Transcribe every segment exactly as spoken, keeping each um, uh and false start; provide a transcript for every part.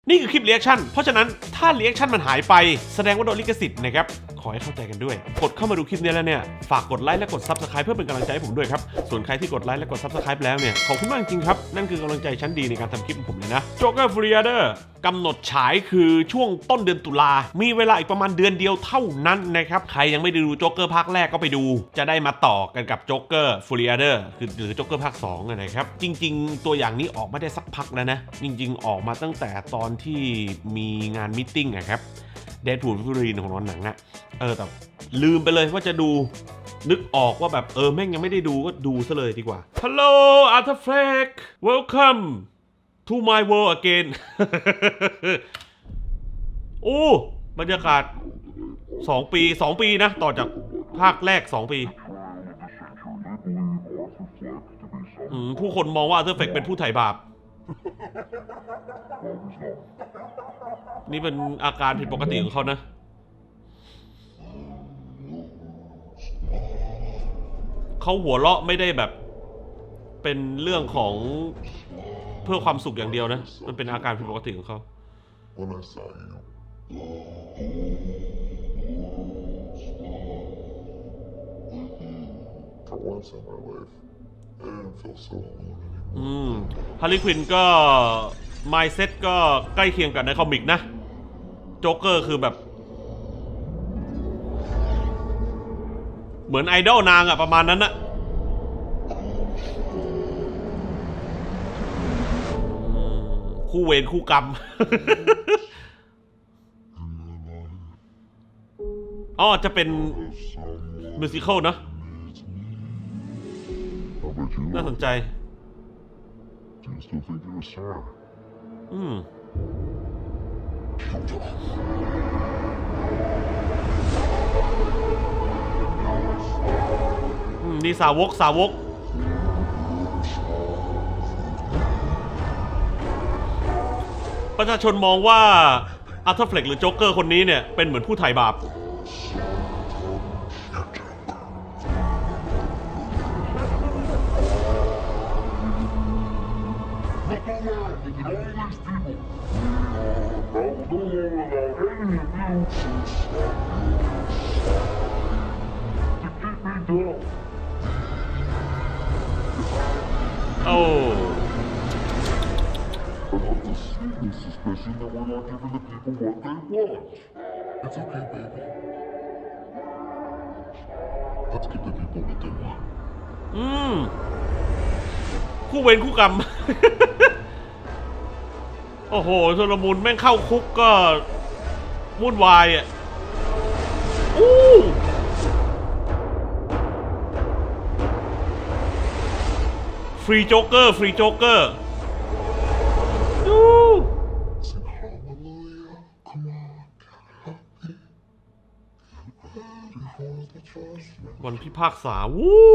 นี่คือคลิปรีแอคชั่นเพราะฉะนั้นถ้ารีแอคชั่นมันหายไปแสดงว่าโดนลิขสิทธิ์นะครับขอให้เข้าใจกันด้วยกดเข้ามาดูคลิปนี้แล้วเนี่ยฝากกดไลค์และกด ซับสไครบ์ เพื่อเป็นกำลังใจให้ผมด้วยครับส่วนใครที่กดไลค์และกด ซับสไครบ์ แล้วเนี่ยขอบคุณมากจริงครับนั่นคือกำลังใจชั้นดีในการทำคลิปของผมเลยนะ Joker Forever กำหนดฉายคือช่วงต้นเดือนตุลามีเวลาอีกประมาณเดือนเดียวเท่านั้นนะครับใครยังไม่ได้ดูโจ๊กเกอร์ภาคแรกก็ไปดูจะได้มาต่อกันกับ Joker Forever คือหรือ Joker ภาคสองนะครับจริงๆตัวอย่างนี้ออกมาได้สักพักแล้วนะจริงๆออกมาตั้งแต่ตอนที่มีงานมีตติ้งอะครับเดดพูลฟูรีนของหนังอะเออแต่ลืมไปเลยว่าจะดูนึกออกว่าแบบเออแม่งยังไม่ได้ดูก็ดูซะเลยดีกว่า Hello Arthur Fleck Welcome to my world again โอ้บรรยากาศสองปีสองปีนะต่อจากภาคแรกสองปีผู้คนมองว่า Arthur Fleck เป็นผู้ไถ่บาปนี่เป็นอาการผิดปกติของเขานะเขาหัวเราะไม่ได้แบบเป็นเรื่องของเพื่อความสุขอย่างเดียวนะมันเป็นอาการผิดปกติของเขาอืมฮาร์ลีควินก็ไมซ์เซ็ตก็ใกล้เคียงกับในคอมิกนะโจ๊กเกอร์คือแบบเหมือนไอดอลนางอะประมาณนั้นนะคู่เวรคู่กรรม อ๋อจะเป็นมิวสิคัลนะน่าสนใจอืมนี่สาวกสาวกประชาชนมองว่าอาร์เธอร์ เฟล็กหรือโจ๊กเกอร์คนนี้เนี่ยเป็นเหมือนผู้ไถ่บาปโอ้อืมคู่เวรคู่กรรม โอ้โหโซโลมูนแม่งเข้าคุกก็วุ่นวายอ่ะอู้ฟรีโจ๊กเกอร์ฟรีโจ๊กเกอร์ดูวันพิพากษาวู้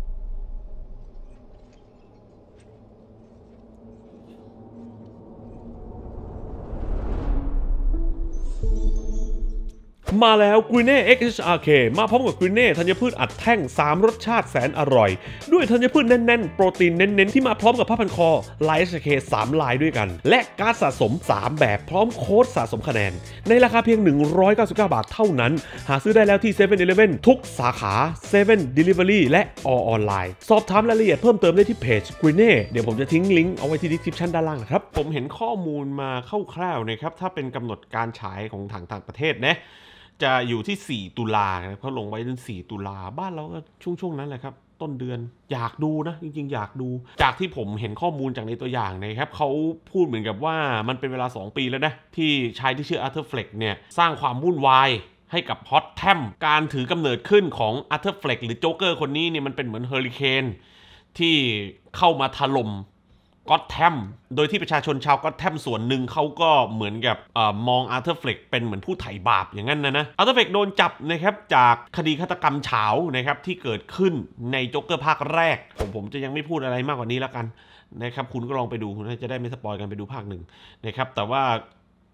มาแล้วกรีเน่ เอ็กซ์ เอช อาร์ เค มาพร้อมกับกรีเน่ธัญพืชอัดแท่งสามรสชาติแสนอร่อยด้วยธัญพืชแน่นๆโปรตีนเน้นๆที่มาพร้อมกับผ้าพันคอลาย เอช เค สามลายด้วยกันและการ์ดสะสมสามแบบพร้อมโค้ดสะสมคะแนนในราคาเพียงหนึ่งร้อยเก้าสิบเก้าบาทเท่านั้นหาซื้อได้แล้วที่ เซเว่น อีเลฟเว่น ทุกสาขา เซเว่น Delivery และออนไลน์สอบถามรายละเอียดเพิ่มเติมได้ที่เพจกรีเน่เดี๋ยวผมจะทิ้งลิงก์เอาไว้ที่ description ด้านล่างนะครับผมเห็นข้อมูลมาคร่าวๆนะครับถ้าเป็นกำหนดการฉายของทางต่างประเทศนะจะอยู่ที่สี่ตุลาเขาลงไว้ถึงสี่ตุลาบ้านเราก็ช่วงๆนั้นแหละครับต้นเดือนอยากดูนะจริงๆอยากดูจากที่ผมเห็นข้อมูลจากในตัวอย่างนะครับเขาพูดเหมือนกับว่ามันเป็นเวลาสองปีแล้วนะที่ชายที่ชื่ออาร์เธอร์ เฟล็กเนี่ยสร้างความวุ่นวายให้กับฮอตแทมการถือกำเนิดขึ้นของอาร์เธอร์ เฟล็กหรือโจ๊กเกอร์คนนี้เนี่ยมันเป็นเหมือนเฮอริเคนที่เข้ามาถล่มก็อตแทมโดยที่ประชาชนชาวก็อตแทมส่วนหนึ่งเขาก็เหมือนกับเอ่อมองอาร์เธอร์ เฟล็กเป็นเหมือนผู้ไถ่บาปอย่างนั้นนะนะอาร์เธอร์ เฟล็กโดนจับนะครับจากคดีฆาตกรรมเฉานะครับที่เกิดขึ้นในโจ๊กเกอร์ภาคแรกผมผมจะยังไม่พูดอะไรมากกว่านี้แล้วกันนะครับคุณก็ลองไปดูนะจะได้ไม่สปอยกันไปดูภาคหนึ่งนะครับแต่ว่า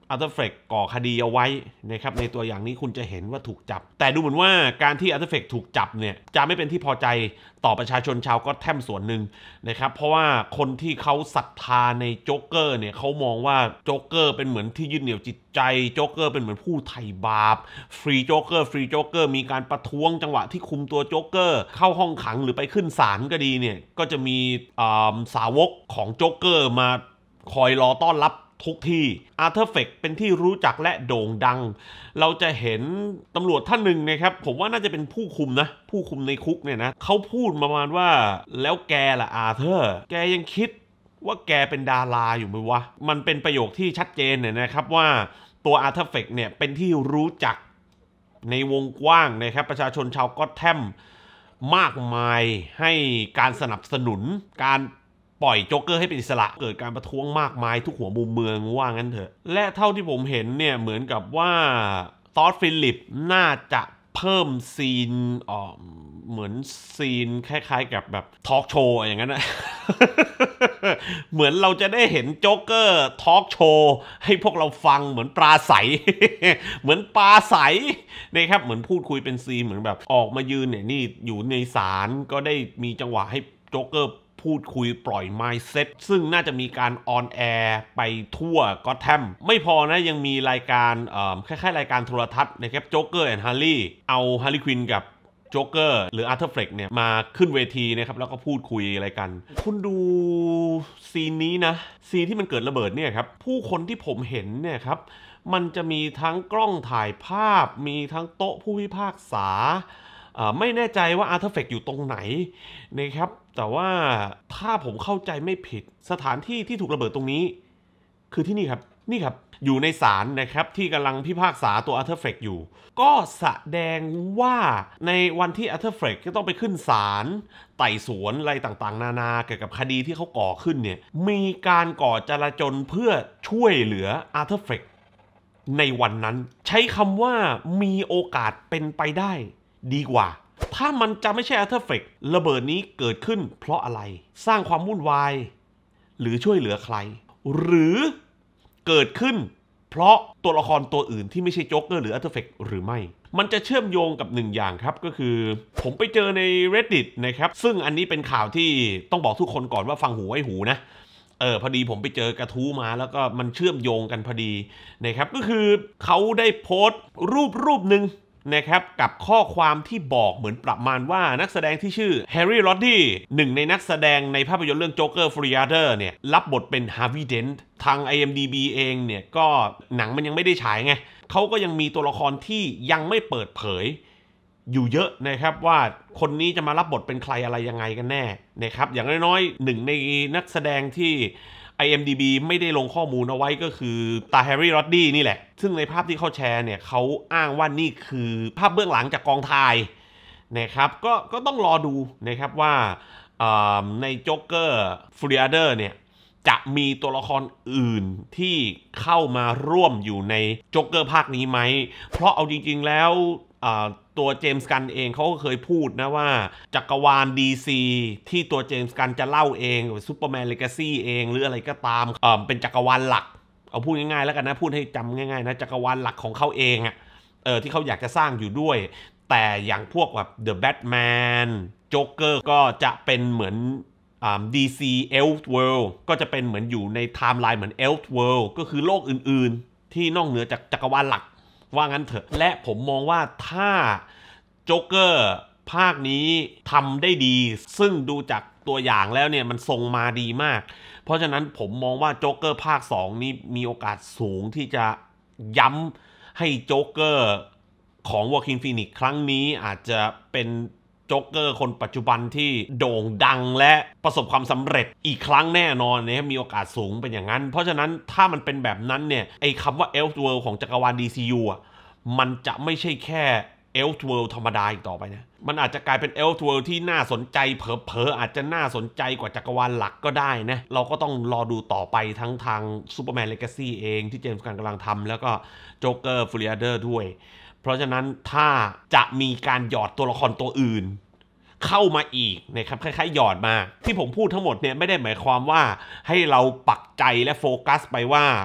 อาร์เธอร์เฟกก่อคดีเอาไว้นะครับในตัวอย่างนี้คุณจะเห็นว่าถูกจับแต่ดูเหมือนว่าการที่อาร์เธอร์เฟกถูกจับเนี่ยจะไม่เป็นที่พอใจต่อประชาชนชาวก็อตแทมส่วนหนึ่งนะครับเพราะว่าคนที่เขาศรัทธาในโจ๊กเกอร์เนี่ยเขามองว่าโจ๊กเกอร์เป็นเหมือนที่ยึดเหนี่ยวจิตใจโจ๊กเกอร์เป็นเหมือนผู้ไถ่บาปฟรีโจ๊กเกอร์ฟรีโจ๊กเกอร์มีการประท้วงจังหวะที่คุมตัวโจ๊กเกอร์เข้าห้องขังหรือไปขึ้นศาลก็ดีเนี่ยก็จะมีสาวกของโจ๊กเกอร์มาคอยรอต้อนรับทุกที่อาร์เธอร์เฟกเป็นที่รู้จักและโด่งดังเราจะเห็นตำรวจท่านหนึ่งนะครับผมว่าน่าจะเป็นผู้คุมนะผู้คุมในคุกเนี่ยนะเขาพูดประมาณว่าแล้วแกล่ะอาร์เธอร์แกยังคิดว่าแกเป็นดาราอยู่ไหมวะมันเป็นประโยคที่ชัดเจนเนี่ยนะครับว่าตัวอาร์เธอร์เฟกเนี่ยเป็นที่รู้จักในวงกว้างนะครับประชาชนชาวก็อตแทมมากมายให้การสนับสนุนการปล่อยโจ๊กเกอร์ให้เป็นอิสระเกิดการประท้วงมากมายทุกหัวมุมเมืองว่างั้นเถอะและเท่าที่ผมเห็นเนี่ยเหมือนกับว่าทอดฟิลลิปน่าจะเพิ่มซีนอ๋อเหมือนซีนคล้ายๆกับแบบทอล์กโชว์อย่างนั้นนะ เหมือนเราจะได้เห็นโจ๊กเกอร์ทอล์กโชว์ให้พวกเราฟังเหมือนปราศัย เหมือนปราศัยนะครับเหมือนพูดคุยเป็นซีนเหมือนแบบออกมายืนเนี่ยนี่อยู่ในศาลก็ได้มีจังหวะให้โจ๊กเกอร์พูดคุยปล่อย mindset ซึ่งน่าจะมีการออนแอร์ไปทั่วก็อตแทมไม่พอนะยังมีรายการคล้ายๆรายการโทรทัศน์นะครับโจ๊กเกอร์แอนด์ฮาร์ลี่เอาฮาร์ลีควินกับโจ๊กเกอร์หรืออาร์เธอร์เฟกเนี่ยมาขึ้นเวทีนะครับแล้วก็พูดคุยอะไรกันคุณดูซีนนี้นะซีนที่มันเกิดระเบิดเนี่ยครับผู้คนที่ผมเห็นเนี่ยครับมันจะมีทั้งกล้องถ่ายภาพมีทั้งโต๊ะผู้พิพากษาไม่แน่ใจว่าอาร์เธอร์เฟกอยู่ตรงไหนนะครับแต่ว่าถ้าผมเข้าใจไม่ผิดสถานที่ที่ถูกระเบิดตรงนี้คือที่นี่ครับนี่ครับอยู่ในศาลนะครับที่กำลังพิพากษาตัวอาร์เธอร์เฟกอยู่ก็แสดงว่าในวันที่อาร์เธอร์เฟกก็ต้องไปขึ้นศาลไต่สวนอะไรต่างๆนานาเกี่ยวกับคดีที่เขาก่อขึ้นเนี่ยมีการก่อจลาจลเพื่อช่วยเหลืออาร์เธอร์เฟกในวันนั้นใช้คำว่ามีโอกาสเป็นไปได้ดีกว่าถ้ามันจะไม่ใช่อาร์เธอร์เฟกระเบิดนี้เกิดขึ้นเพราะอะไรสร้างความวุ่นวายหรือช่วยเหลือใครหรือเกิดขึ้นเพราะตัวละครตัวอื่นที่ไม่ใช่โจ๊กเกอร์หรืออาร์เธอร์เฟกหรือไม่มันจะเชื่อมโยงกับหนึ่งอย่างครับก็คือผมไปเจอใน Reddit นะครับซึ่งอันนี้เป็นข่าวที่ต้องบอกทุกคนก่อนว่าฟังหูไว้หูนะเออพอดีผมไปเจอกระทู้มาแล้วก็มันเชื่อมโยงกันพอดีนะครับก็คือเขาได้โพสต์รูปรูปหนึ่งนะครับกับข้อความที่บอกเหมือนประมาณว่านักแสดงที่ชื่อแฮร์รี่ โรดดี้หนึ่งในนักแสดงในภาพยนตร์เรื่องโจ๊กเกอร์ฟรีอาร์เดอร์เนี่ยรับบทเป็นฮาร์วีย์ เดนต์ทาง ไอ เอ็ม ดี บี เองเนี่ยก็หนังมันยังไม่ได้ฉายไงเขาก็ยังมีตัวละครที่ยังไม่เปิดเผยอยู่เยอะนะครับว่าคนนี้จะมารับบทเป็นใครอะไรยังไงกันแน่นะครับอย่างน้อยๆหนึ่งในนักแสดงที่ ไอ เอ็ม ดี บี ไม่ได้ลงข้อมูลเอาไว้ก็คือตาแฮร์รี่ โรดดี้นี่แหละซึ่งในภาพที่เขาแชร์เนี่ยเขาอ้างว่านี่คือภาพเบื้องหลังจากกองถ่ายนะครับก็ก็ต้องรอดูนะครับว่าในโจ๊กเกอร์ฟรีอาร์เดอร์เนี่ยจะมีตัวละครอื่นที่เข้ามาร่วมอยู่ในโจ๊กเกอร์ภาคนี้ไหมเพราะเอาจริงๆแล้วตัวเจมส์กันเองเขาก็เคยพูดนะว่าจักรวาล ดี ซี ที่ตัวเจมส์กันจะเล่าเองซูเปอร์แมนเลกาซี่เองหรืออะไรก็ตามเอ่อเป็นจักรวาลหลักเอาพูดง่ายๆแล้วกันนะพูดให้จำง่ายๆนะจักรวาลหลักของเขาเองอ่ะเออที่เขาอยากจะสร้างอยู่ด้วยแต่อย่างพวกแบบ The Batman Joker ก็จะเป็นเหมือนดี ซี Elseworld ก็จะเป็นเหมือนอยู่ในไทม์ไลน์เหมือน Elseworld ก็คือโลกอื่นๆที่นอกเหนือจากจักรวาลหลักว่างั้นเถอะและผมมองว่าถ้าโจ๊กเกอร์ภาคนี้ทำได้ดีซึ่งดูจากตัวอย่างแล้วเนี่ยมันทรงมาดีมากเพราะฉะนั้นผมมองว่าโจ๊กเกอร์ภาคสองนี้มีโอกาสสูงที่จะย้ำให้โจ๊กเกอร์ของวอคิน ฟีนิกซ์ครั้งนี้อาจจะเป็นโจ๊กเกอร์คนปัจจุบันที่โด่งดังและประสบความสำเร็จอีกครั้งแน่นอนนะครับมีโอกาสสูงเป็นอย่างนั้นเพราะฉะนั้นถ้ามันเป็นแบบนั้นเนี่ยไอ้คำว่า Elseworld ของจักรวาล ดี ซี ยู อ่ะมันจะไม่ใช่แค่ Elseworld ธรรมดาอีกต่อไปนะมันอาจจะกลายเป็น Elseworld ที่น่าสนใจเผลอๆอาจจะน่าสนใจกว่าจักรวาลหลักก็ได้นะเราก็ต้องรอดูต่อไปทั้งทาง Superman Legacy เองที่เจมส์กันกำลังทำแล้วก็ Joker Free Rider ด้วยเพราะฉะนั้นถ้าจะมีการหยอดตัวละครตัวอื่นเข้ามาอีกนะครับคล้ายๆหยอดมาที่ผมพูดทั้งหมดเนี่ยไม่ได้หมายความว่าให้เราปักใจและโฟกัสไปว่า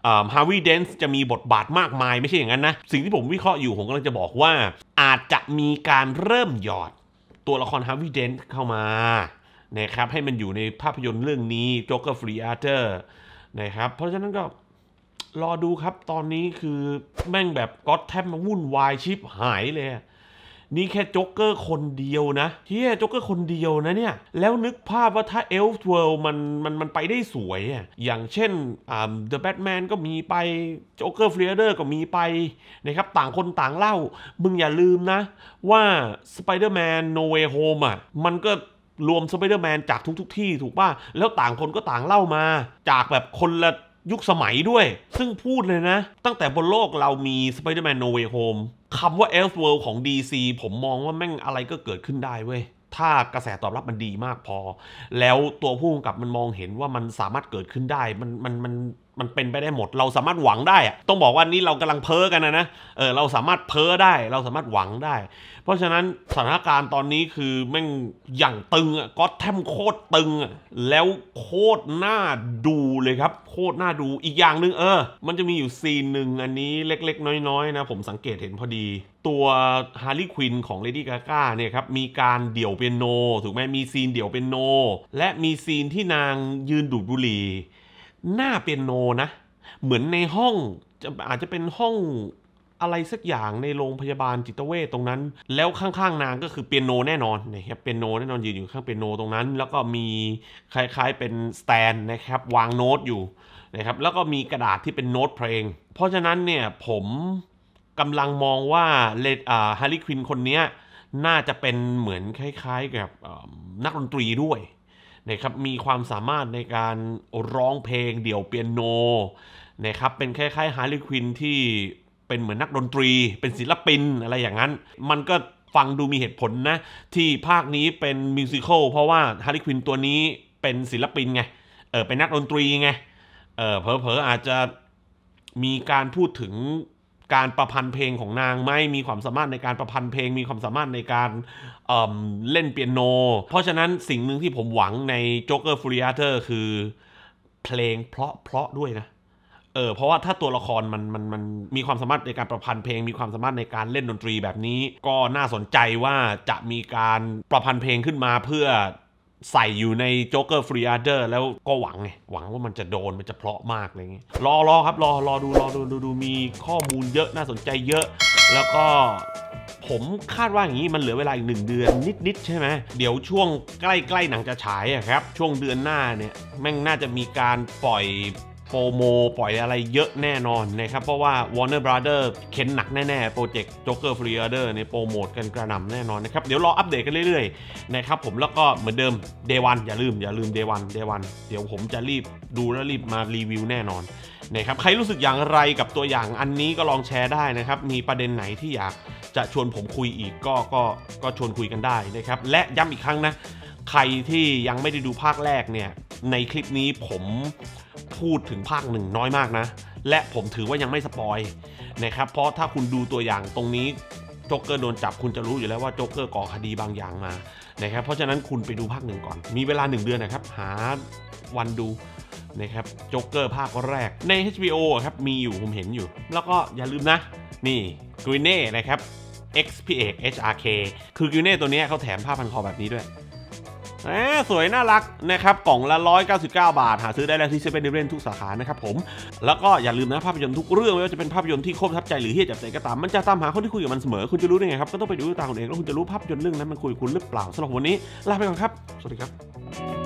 ฮาร์วีย์เดนส์จะมีบทบาทมากมายไม่ใช่อย่างนั้นนะสิ่งที่ผมวิเคราะห์อยู่ผมกำลังจะบอกว่าอาจจะมีการเริ่มหยอดตัวละครฮาร์วีย์เดนส์เข้ามานะครับให้มันอยู่ในภาพยนตร์เรื่องนี้ Joker Free Arthur นะครับเพราะฉะนั้นก็รอดูครับตอนนี้คือแม่งแบบก็อตแทมมาวุ่นวายชิบหายเลยนี่แค่โจ๊กเกอร์คนเดียวนะเฮียโจ๊กเกอร์คนเดียวนะเนี่ยแล้วนึกภาพว่าถ้า Elseworld มันมันมันไปได้สวยอ่ะอย่างเช่นอ่า The Batman ก็มีไป Joker Free Arthur ก็มีไปนะครับต่างคนต่างเล่ามึงอย่าลืมนะว่า Spider-Man No Way Home อ่ะมันก็รวม Spider-Man จากทุกๆที่ถูกป่ะแล้วต่างคนก็ต่างเล่ามาจากแบบคนละยุคสมัยด้วยซึ่งพูดเลยนะตั้งแต่บนโลกเรามี Spider-Man No Way Home คำว่า Elseworld ของ ดี ซี ผมมองว่าแม่งอะไรก็เกิดขึ้นได้เว้ยถ้ากระแสตอบรับมันดีมากพอแล้วตัวผู้กำกับมันมองเห็นว่ามันสามารถเกิดขึ้นได้มันมันมันมันเป็นไปได้หมดเราสามารถหวังได้อะต้องบอกว่านี่เรากำลังเพ้อกันนะนะเออเราสามารถเพ้อได้เราสามารถหวังได้เพราะฉะนั้นสถานการณ์ตอนนี้คือแม่งอย่างตึงอ่ะก็แทมโคตรตึงอ่ะแล้วโคตรน่าดูเลยครับโคตรน่าดูอีกอย่างหนึ่งเออมันจะมีอยู่ซีนหนึ่งอันนี้เล็กๆน้อยๆนะผมสังเกตเห็นพอดีตัวฮาร์ลีย์ควินของเลดี้กาก้าเนี่ยครับมีการเดี่ยวเปียโนถูกไหมมีซีนเดี่ยวเปียโนและมีซีนที่นางยืนดูดบุหรี่หน้าเปียโนนะเหมือนในห้องอาจจะเป็นห้องอะไรสักอย่างในโรงพยาบาลจิตเวชตรงนั้นแล้วข้างๆนางก็คือเปียโนแน่นอนนะครับเปียโนแน่นอนยืนอยู่ข้างเปียโนตรงนั้นแล้วก็มีคล้ายๆเป็นสแตนนะครับวางโน้ตอยู่นะครับแล้วก็มีกระดาษที่เป็นโน้ตเพลงเพราะฉะนั้นเนี่ยผมกำลังมองว่าเลดอ่าฮาร์ลีย์ควินคนนี้น่าจะเป็นเหมือนคล้ายๆกับนักดนตรีด้วยนะครับมีความสามารถในการร้องเพลงเดี่ยวเปียโนนะครับเป็นคล้ายๆฮาร์ลีย์ควินที่เป็นเหมือนนักดนตรีเป็นศิลปินอะไรอย่างนั้นมันก็ฟังดูมีเหตุผลนะที่ภาคนี้เป็นมิวสิคัลเพราะว่าฮาร์ลีย์ควินตัวนี้เป็นศิลปินไงเออเป็นนักดนตรีไงเออเผลอๆอาจจะมีการพูดถึงการประพันธ์เพลงของนางไหมมีความสามารถในการประพันธ์เพลงมีความสามารถในการ เอ่อ เล่นเปียโนเพราะฉะนั้นสิ่งหนึ่งที่ผมหวังใน Joker Free Arthur คือเพลงเพราะเพราะด้วยนะเออเพราะว่าถ้าตัวละครมันมันมันมีความสามารถในการประพันธ์เพลงมีความสามารถในการเล่นดนตรีแบบนี้ก็น่าสนใจว่าจะมีการประพันธ์เพลงขึ้นมาเพื่อใส่อยู่ใน Joker Free Arthur แล้วก็หวังไงหวังว่ามันจะโดนมันจะเพราะมากอะไรเงี้ยรอรอครับรอรอดูรอดูดูดูมีข้อมูลเยอะน่าสนใจเยอะแล้วก็ผมคาดว่าอย่างนี้มันเหลือเวลาอีกหนึ่งเดือนนิดๆใช่ไหมเดี๋ยวช่วงใกล้ๆหนังจะฉายอะครับช่วงเดือนหน้าเนี่ยแม่งน่าจะมีการปล่อยโปรโมปล่อยอะไรเยอะแน่นอนนะครับเพราะว่า Warner Brothers เข็นหนักแน่ๆโปรเจกต์ Joker Free Arthur ในโปรโมทกันกระหน่ำแน่นอนนะครับเดี๋ยวรออัปเดตกันเรื่อยๆนะครับผมแล้วก็เหมือนเดิม Day วันอย่าลืมอย่าลืม Day วัน Day วันเดี๋ยวผมจะรีบดูแล้วรีบมารีวิวแน่นอนนะครับใครรู้สึกอย่างไรกับตัวอย่างอันนี้ก็ลองแชร์ได้นะครับมีประเด็นไหนที่อยากจะชวนผมคุยอีกก็ก็ก็ชวนคุยกันได้นะครับและย้ำอีกครั้งนะใครที่ยังไม่ได้ดูภาคแรกเนี่ยในคลิปนี้ผมพูดถึงภาคหนึ่งน้อยมากนะและผมถือว่ายังไม่สปอยนะครับเพราะถ้าคุณดูตัวอย่างตรงนี้โจ๊กเกอร์โดนจับคุณจะรู้อยู่แล้วว่าโจ๊กเกอร์ก่อคดีบางอย่างมานะครับเพราะฉะนั้นคุณไปดูภาคหนึ่งก่อนมีเวลาหนึ่งเดือนนะครับหาวันดูนะครับโจ๊กเกอร์ภาคแรกใน เอช บี โอ ครับมีอยู่ผมเห็นอยู่แล้วก็อย่าลืมนะนี่กรีเน่นะครับ X พี่เอก เอช อาร์ เค คือกรีเน่ตัวนี้เขาแถมผ้าพันคอแบบนี้ด้วยสวยน่ารักนะครับกล่องละหนึ่งร้อยเก้าสิบเก้าบาทหาซื้อได้แล้วที่เซเว่นอีเลฟเว่นทุกสาขานะครับผมแล้วก็อย่าลืมนะภาพยนตร์ทุกเรื่องไม่ว่าจะเป็นภาพยนตร์ที่โคตรประทับใจหรือเฮี้ยจับใจก็ตามมันจะตามหาคนที่คุยกับมันเสมอคุณจะรู้ได้ไงครับก็ต้องไปดูตามคนเองแล้วคุณจะรู้ภาพยนตร์เรื่องนั้นมันคุยคุณหรือเปล่าสำหรับวันนี้ลาไปก่อนครับสวัสดีครับ